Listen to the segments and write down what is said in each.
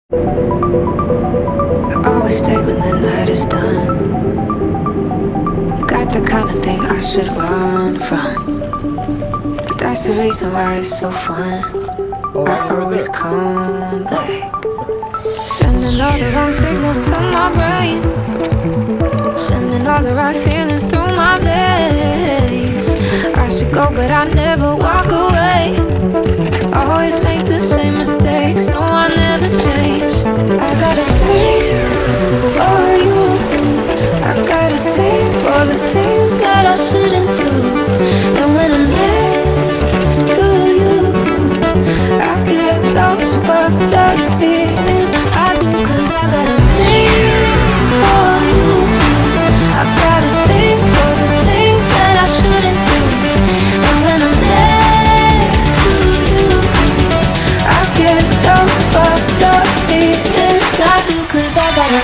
I always stay when the night is done. You got the kind of thing I should run from, but that's the reason why it's so fun. I always come back, sending all the wrong signals to my brain, sending all the right feelings through my veins. I should go, but I never walk away. Always make the same mistakes, no, I never change. I got a thing for you, I got a thing for the things that I shouldn't do. And when I'm next to you, I get those fucked up feelings. I do, 'cause I got a thing for you, I got a thing for the things that I shouldn't do. And when I'm next to you, I get those fucked up feelings. I do, 'cause I got a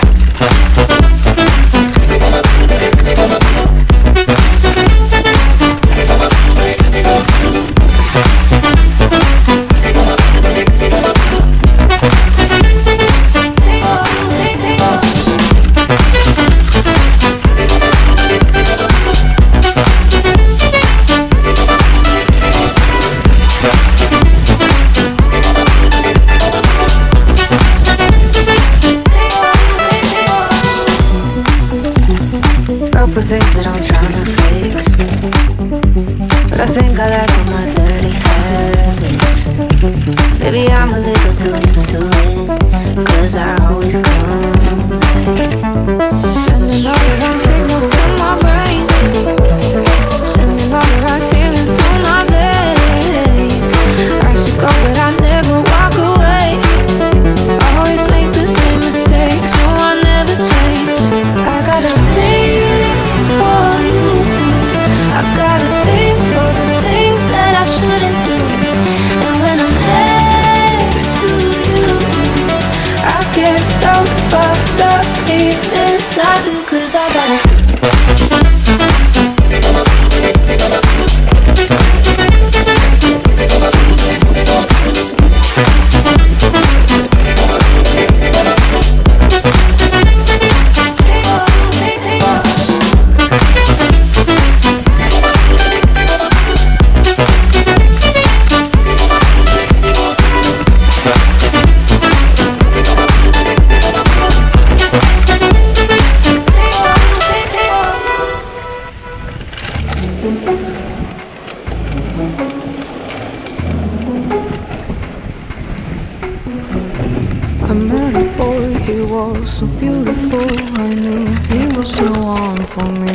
couple things that I'm trying to fix, but I think I like all my dirty habits. Maybe I'm a little too used to it, 'cause I always come back, sending all the wrong signals to my brain, sending all the right feelings through my veins. I should go, but I never walk away. Always make the same mistakes, no, I never change. I got a thing for you, I got a thing for the things that I shouldn't do. And when I'm next to you, I get those fucked up feelings. I do, 'cause I got a I met a boy, he was so beautiful, I knew he was the one for me.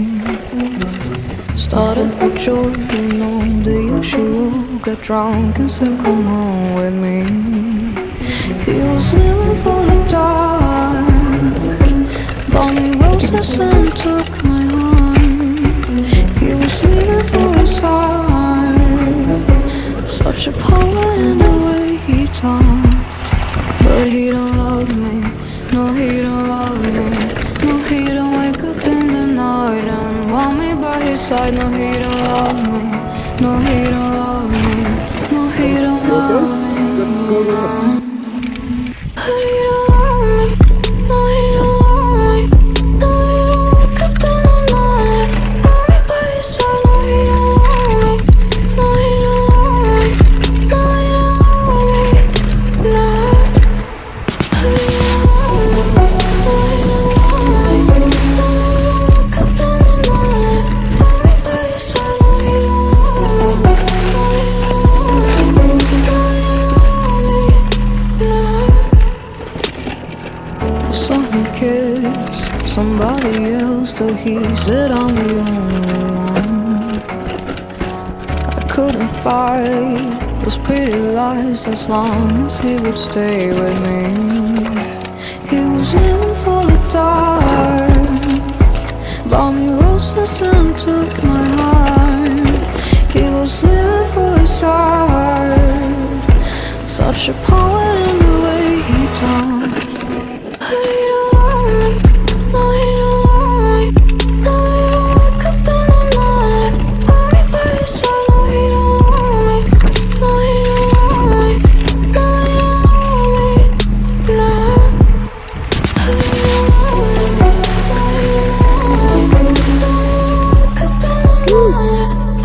Started with joy, you know, the usual. Got drunk and said come home with me. He was living for the dark, bought me roses and took my heart. He was leaving for his heart, such a poet in the way he talked. But he don't love me, no, he don't love me. No, he don't wake up in the night and want me by his side. No, he don't love me, no, he don't love me. No, he don't love me. But he don't love me, no, he don't love me. No, he don't wake up in the night, want me by his side. No, he don't love me, no, he don't love me. No, he don't love me, no. Somebody else till he said I'm the only one. I couldn't fight those pretty lies as long as he would stay with me. He was living for the dark, bought me roses and took my heart. He was living for his heart, such a poet in